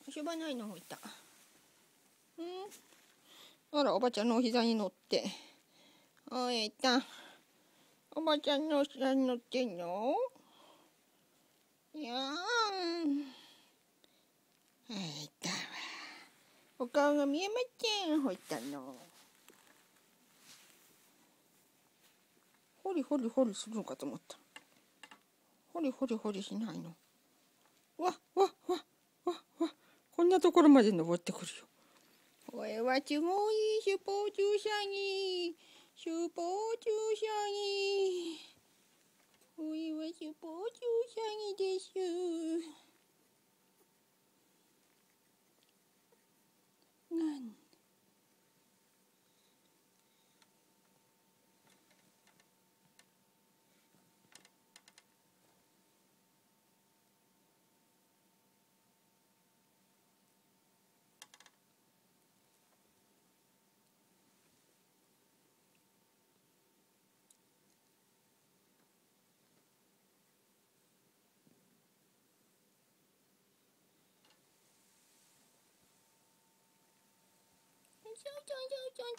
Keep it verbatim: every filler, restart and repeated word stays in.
遊ばないのほいた。うん。あら、おばちゃんのお膝に乗って。おいた。おばちゃんのお膝に乗ってんの？いやーん。はいたわ。お顔が見えません、ほいたの。ほりほりほりするのかと思った。ほりほりほりしないの。わっわっわっわっわっ。こんなところまで登ってくるよ。これはすごいスポーツウサギ。スポーツウサギ。これはスポーツウサギです。なんちょんちょんちょんちょん